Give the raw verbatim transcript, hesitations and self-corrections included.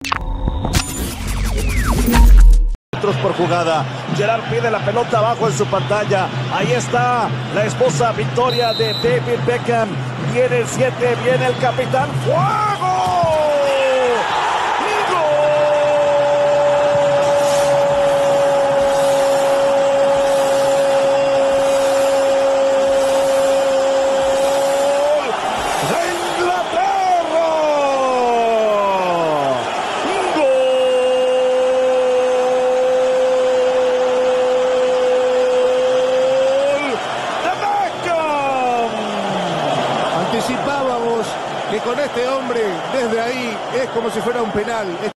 Por jugada, Gerard pide la pelota abajo en su pantalla. Ahí está la esposa Victoria de David Beckham. Viene el siete, viene el capitán. ¡Fuego! Anticipábamos que con este hombre, desde ahí, es como si fuera un penal.